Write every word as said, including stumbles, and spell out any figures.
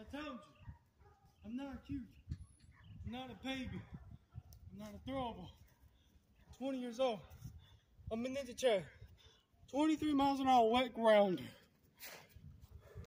told you, I'm not cute. I'm not a baby. I'm not a throwable. I'm twenty years old. I'm a ninja Chad. twenty-three miles an hour wet ground.